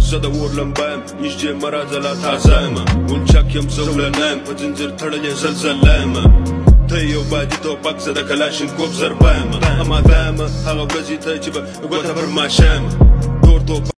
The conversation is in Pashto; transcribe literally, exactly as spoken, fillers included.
زه د اور لمبه یم نږدې مه راځه لا تازه یمه ونچک یم زولنه یم په ځنځیر تړلې زلزله یمه ته یو بادي توپک زه د کلاشینکوف ضربه یمه اماده یمه هغه ورځې ته چې به ګوته پر ماشه یمه تور توپک